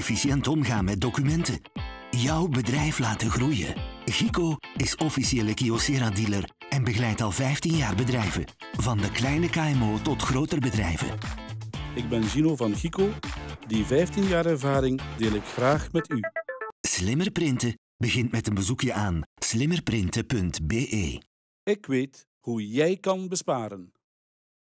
efficiënt omgaan met documenten. Jouw bedrijf laten groeien. Gico is officiële Kyocera-dealer en begeleidt al 15 jaar bedrijven. Van de kleine KMO tot groter bedrijven. Ik ben Gino van Gico. Die 15 jaar ervaring deel ik graag met u. Slimmer printen begint met een bezoekje aan slimmerprinten.be. Ik weet hoe jij kan besparen.